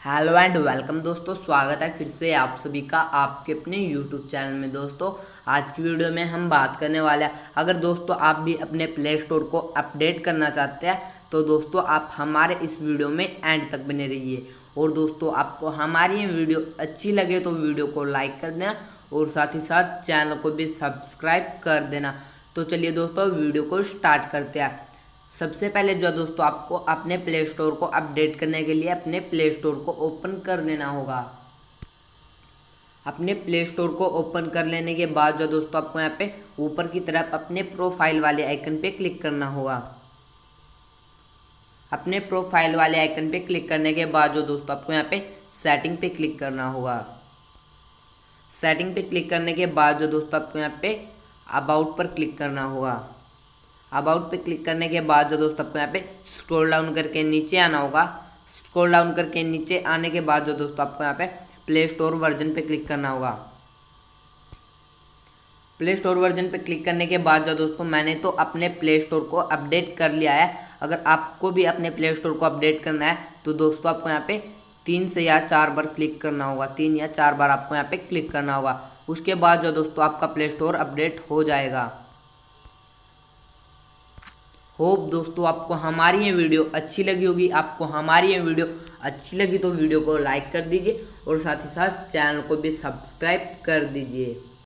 Hello and welcome दोस्तों, स्वागत है फिर से आप सभी का आपके अपने यूट्यूब चैनल में। दोस्तों आज की वीडियो में हम बात करने वाले हैं, अगर दोस्तों आप भी अपने प्ले स्टोर को अपडेट करना चाहते हैं तो दोस्तों आप हमारे इस वीडियो में एंड तक बने रहिए। और दोस्तों आपको हमारी ये वीडियो अच्छी लगे तो वीडियो को लाइक कर देना और साथ ही साथ चैनल को भी सब्सक्राइब कर देना। तो चलिए दोस्तों वीडियो को स्टार्ट करते हैं। सबसे पहले जो दोस्तों आपको अपने प्ले स्टोर को अपडेट करने के लिए अपने प्ले स्टोर को ओपन कर लेना होगा। अपने प्ले स्टोर को ओपन कर लेने के बाद जो दोस्तों आपको यहाँ पे ऊपर की तरफ अपने प्रोफाइल वाले आइकन पे क्लिक करना होगा। अपने प्रोफाइल वाले आइकन पे क्लिक करने के बाद जो दोस्तों आपको यहाँ पे सेटिंग पे क्लिक करना होगा। सेटिंग पे क्लिक करने के बाद जो दोस्तों आपको यहाँ पे अबाउट पर क्लिक करना होगा। अबाउट पे क्लिक करने के बाद जो दोस्तों आपको यहाँ पे स्क्रॉल डाउन करके नीचे आना होगा। स्क्रॉल डाउन करके नीचे आने के बाद जो दोस्तों आपको यहाँ पे प्ले स्टोर वर्जन पे क्लिक करना होगा। प्ले स्टोर वर्जन पे क्लिक करने के बाद जो दोस्तों मैंने तो अपने प्ले स्टोर को अपडेट कर लिया है। अगर आपको भी अपने प्ले स्टोर को अपडेट करना है तो दोस्तों आपको यहाँ पे 3 से या 4 बार क्लिक करना होगा। 3 या 4 बार आपको यहाँ पे क्लिक करना होगा। उसके बाद जो दोस्तों आपका प्ले स्टोर अपडेट हो जाएगा। होप दोस्तों आपको हमारी ये वीडियो अच्छी लगी होगी। आपको हमारी ये वीडियो अच्छी लगी तो वीडियो को लाइक कर दीजिए और साथ ही साथ चैनल को भी सब्सक्राइब कर दीजिए।